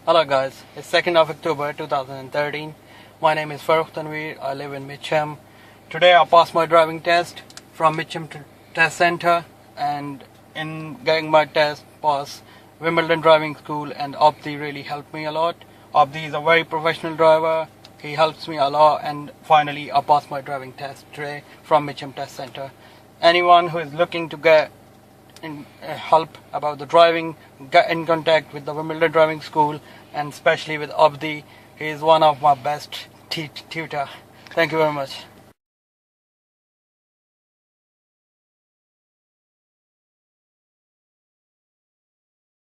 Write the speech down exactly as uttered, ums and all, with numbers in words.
Hello guys, it's second of October two thousand thirteen. My name is Farrakh Tanveer. I live in Mitcham. Today I passed my driving test from Mitcham Test Centre, and in getting my test pass, Wimbledon Driving School and Abdi really helped me a lot. Abdi is a very professional driver. He helps me a lot, and finally I passed my driving test today from Mitcham Test Centre. Anyone who is looking to get in, uh, help about the driving, get in contact with the Wimbledon Driving School, and especially with Abdi. He is one of my best tutor. Thank you very much.